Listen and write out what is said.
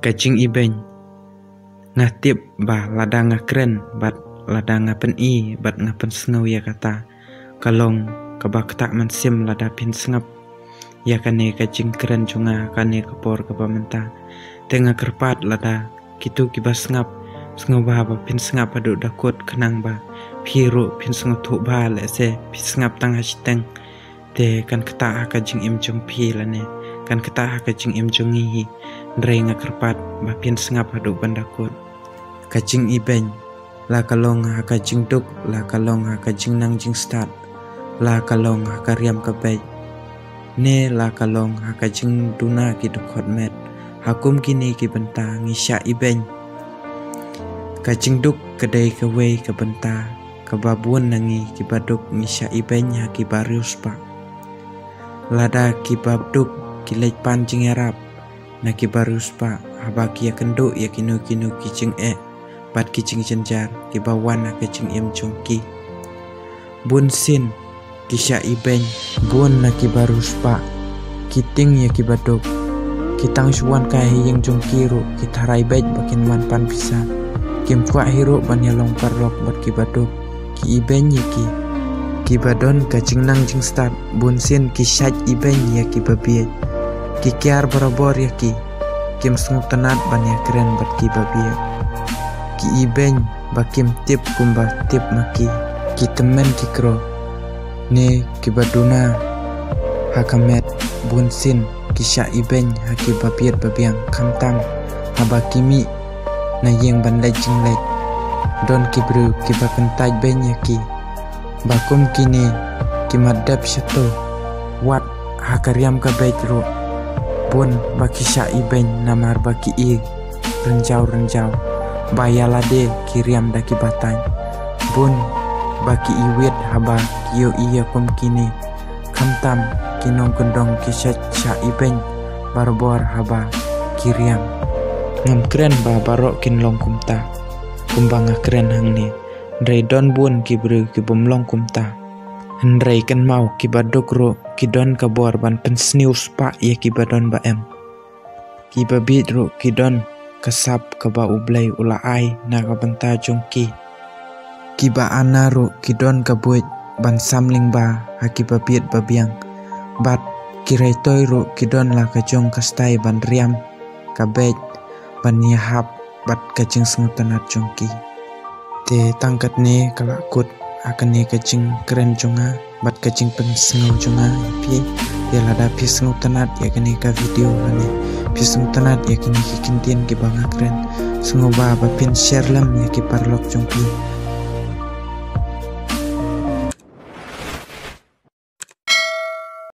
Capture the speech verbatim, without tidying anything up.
Kacing ibeng ngatip bah lada ngakren bat lada ngapen i bat ngapen sengau ya kata kalong kabak tak mansim lada pin sengap ya kane kacing keren cunga kane kepor keba menta tengah kerpat lada kitu kibas ngap sengau bah ba pin sengap adu dakut kenang ba piru pin sengau tu ba le se pin sengap tang hasiteng te kan kata kacing im jong pi lane kan kata kacing im jongi ndrei ngakerpat ba pin sengap adu bandakut kacing ibeng la kalong ha kacing duk la kalong ha kacing nang jing start la kalong ha karyam kabay ne la kalong ha kacing duna ki dukot met hakum kini ki benta ngisya ibeng kacing duk kedai kawai ke benta kebabuan nangi ki baduk ngisya ibeng ha ki barius pa lada ki babduk ki lej pancing erap na ki barius pa habaki ya kenduk ya kinu kinu kicing e bat kicing cenjar ki bawan na kicing im chongki bun sin kisya ibeng bun na ki barus pa kiting ya ki baduk kitang suan kai yang jongki ru kitarai baik bakin man pan bisa kim kwa hiru ban yalong parlok bat ki baduk ki ibeng ya ki ki badon kacing nang jing start bun sin kisyaj ibeng ya ki babiye ki kiar barabor ya ki kim sunguk tenat ban ya keren bat ki babiye ki ibeng bakim tip kumba tip maki ki temen ki kro ne ki baduna hakamet bunsin ki sya ibeng haki babiet babiang kamtam habakimi na yeng ban lejing lej don ki bru ki bakentaj beng yaki bakum kini ki madap syato wat hakaryam ka baitro bun baki sya ibeng namar baki i renjau renjau bayalade kiriam daki batang bun baki iwit haba kiyo iya kum kini kamtam kinong kendong kisat sya ibeng barbor haba kiriam ngam keren ba barok kinlong kumta kumbanga keren hang ni ndrei don bun kibru kibumlong kumta ndrei kan mau kibadok ro kidon kabor ban pensnius pa ya kibadon ba em kibabit ro kidon kasap kaba ublay ulaay na kabanta jongki kiba anaro kidon kabuit ban samling ba hakibabit babiang bat kiray toyro kidon la kajong kastay ban riam kabet ban yahap bat kajing sengutanat jongki te tangkat ne kalakut akan ne kajing keren jonga bat kajing pensengau jonga pi ya lada pi sengutanat ya kene ka video lane pisung tanat ya kini kikintian ki banga keren sengoba bapin share lam ya ki parlok jongki